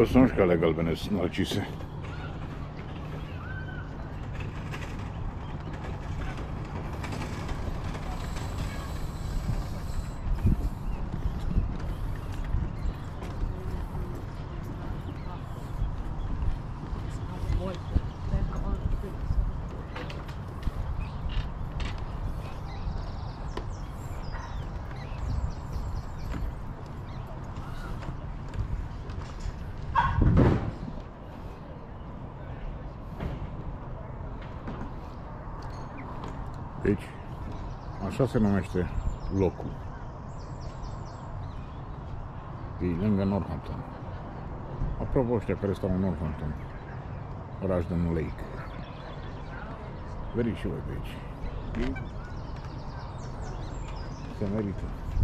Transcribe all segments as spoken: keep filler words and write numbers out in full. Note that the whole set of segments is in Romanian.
Bă, să nu știu că alea galbene sunt narcise. Deci, așa se numește locul. E lângă Northampton. Apropo, ăștia care stau în Northampton, Rushden Lake. Veriți și voi pe aici. Se merită.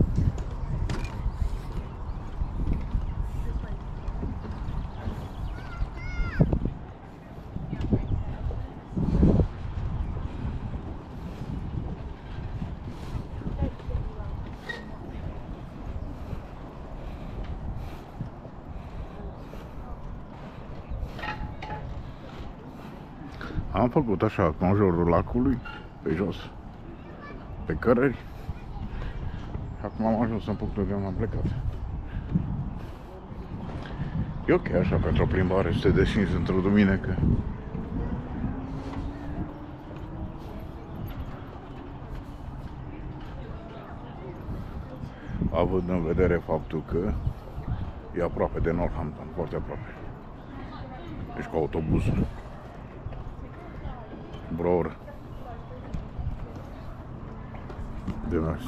Am făcut așa, conjurul lacului, pe jos, pe cărări. Acum am ajuns în punctul de unde am plecat. E ok așa pentru o plimbare, să te descinzi într-o duminică. Având în vedere faptul că e aproape de Northampton, foarte aproape. Deci cu autobuzul. Vreo oră de mers.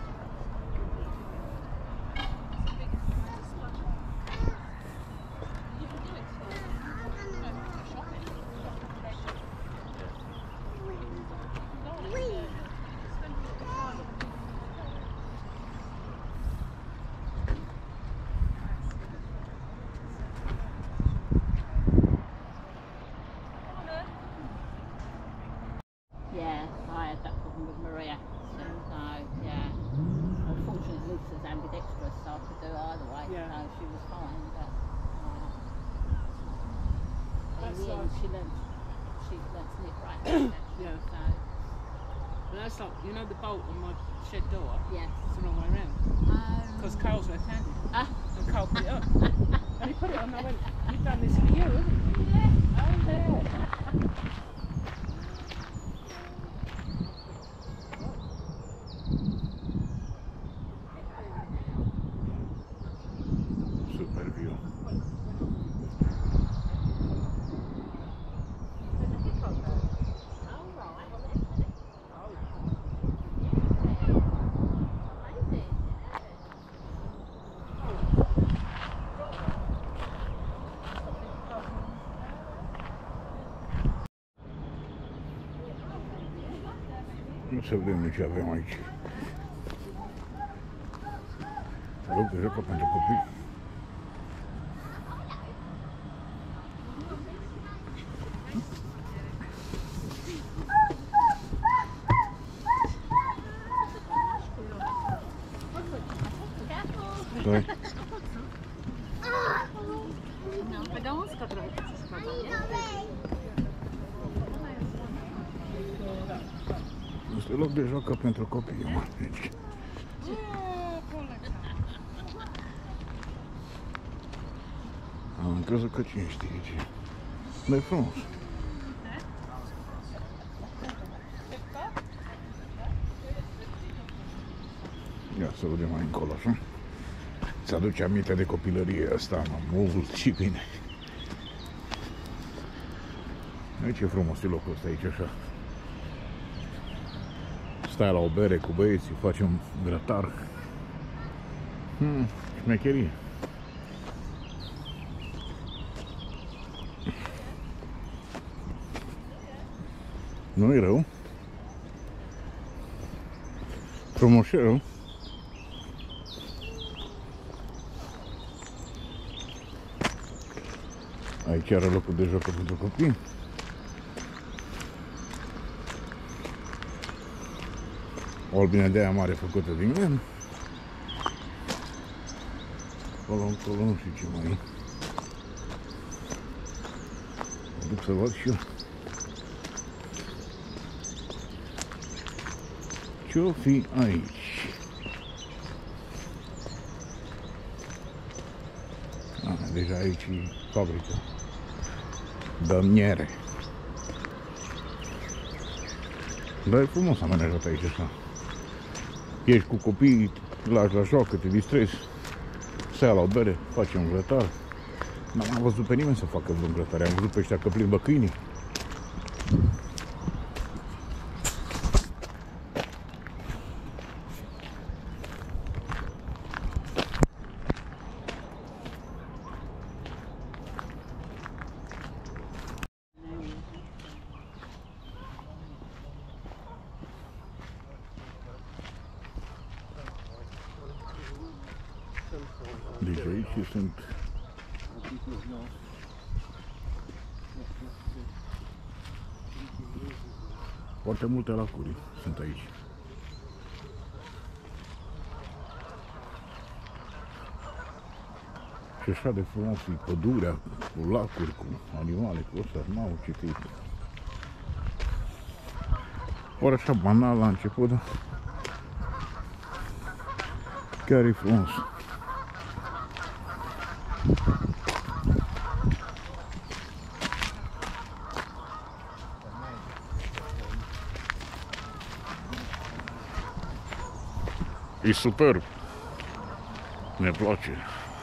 She learned, she learned to knit right now. Yeah. So. But that's like, you know the bolt on my shed door? Yes. It's the wrong way around. Because um, Carl's left-handed. Ah. And Carl put it up. And he put it on and I went, you've done this for you, haven't you? Yeah. Oh, there. Super view. Nu să vedem ce avem aici. Loc de joc pentru copii. Stai. Este loc de joacă pentru copii, mă, aici. Am crezut că cine știe ce. Dar e frumos. Ia să vedem mai încolo, așa. Ți-aduce aminte de copilărie asta, mă, mult și bine. Aici e frumos e locul ăsta aici, așa. Stai la o bere cu băieții, faci un grătar. Hmm, șmecherie. Nu-i rău. Frumoșel. Aici are locul de joc pentru copii. O albine de aia mare făcută din lemn. Acolo, acolo, nu știu ce mai e. duc să văd și eu. Ce-o fi aici? Ah, deja aici e fabrica. De miere. Dar e frumos amenajat aici așa. Ești cu copiii, lași la joacă, te distrezi. Să ia la o bere, faci un grătar. N-am văzut pe nimeni să facă vreun grătar. Am văzut pe ăștia că plimbă câinii. Deci aici sunt foarte multe lacuri, sunt aici. Și așa de frumos e pădurea, cu lacuri, cu animale, cu ăsta, n-au citit. Ori așa banal la început, dar chiar e frumos. E superb. Ne place.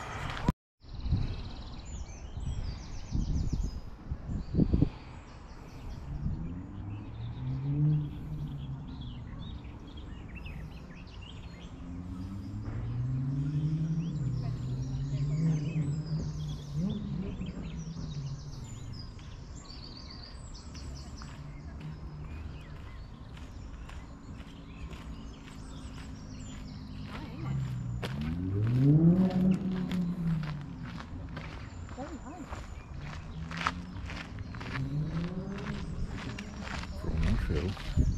Frumușel.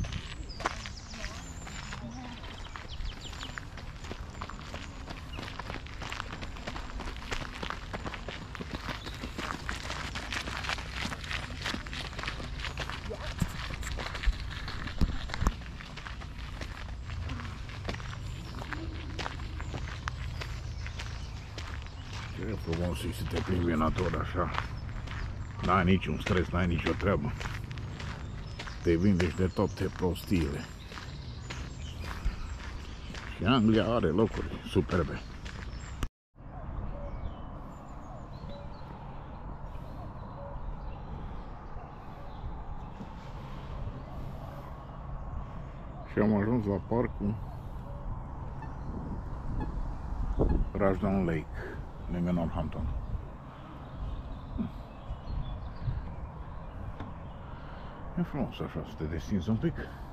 Ce frumos e să te plimbi în natură așa. N-ai niciun stres, n-ai nicio treabă. Te vindești de toate prostiile. Și Anglia are locuri superbe. Și am ajuns la parcul Rushdown Lake, lângă Northampton. E frumos așa să te destinzi un pic.